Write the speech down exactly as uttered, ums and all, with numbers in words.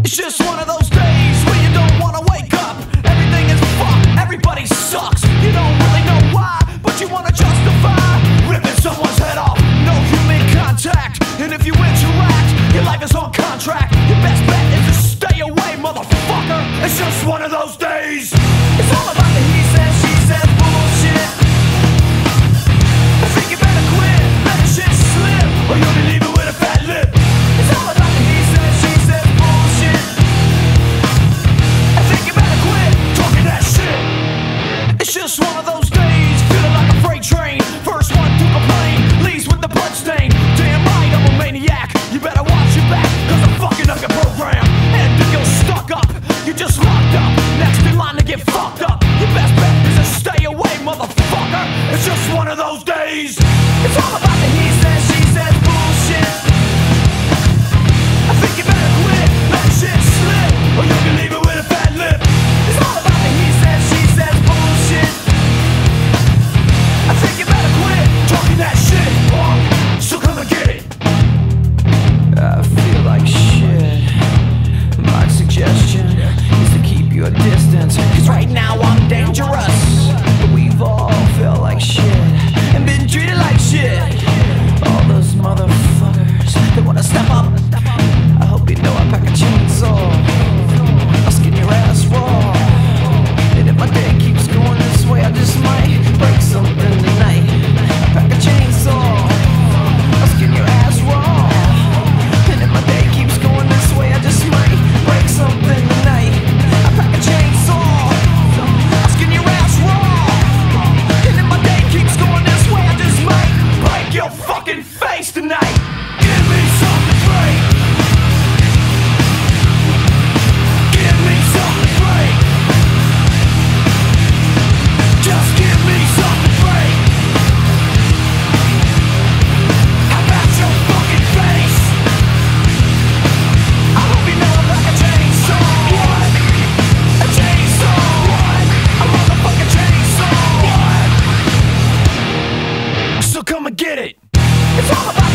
It's just one of those days where you don't wanna wake up. Everything is fucked, everybody sucks. You don't really know why, but you wanna justify ripping someone's head off. No human contact, and if you interact, your life is on contract. Your best bet is to stay away, motherfucker. It's just one of those days. It's all about the he says, she says bullshit. I think you better quit, let the shit slip, or you'll be leaving with a fat lip. It's all about the he says, she says bullshit. I think you better quit talking that shit. It's just one of those days, feeling like a freight train. First one to complain, leaves with the bloodstain. Damn right, I'm a maniac. You better watch your back, cause I'm fucking up your program. And if you're stuck up, you're just locked up. Next in line to get fucked up. Your best bet is to stay away, motherfucker. It's just one of those days. It's all about the he says, she says bullshit. I think you better quit, let the shit slip, or you'll be leaving with a fat lip. It's all about the he says, she says bullshit. I think you better quit talking that shit, so come and get it. I feel like shit. My suggestion is to keep your distance, cause right now I'm dangerous. But we've all felt like shit and been treated like shit. All those motherfuckers that wanna step up, I hope you know I pack a chainsaw. I'll skin your ass raw. And if my day keeps going this way, I just might break something tonight. I pack a chainsaw. I'll skin your ass raw. And if my day keeps going this way, I just might break something tonight. I pack a chainsaw. I'll skin your ass raw. And if my day keeps going this way, I just might break your fucking face tonight. Give me something to break. Give me something to break. Just give me something to break. How about your fucking face? I hope you know I'm like a chainsaw. What? A chainsaw. What? A motherfucking chainsaw. What? So come and get it. It's all about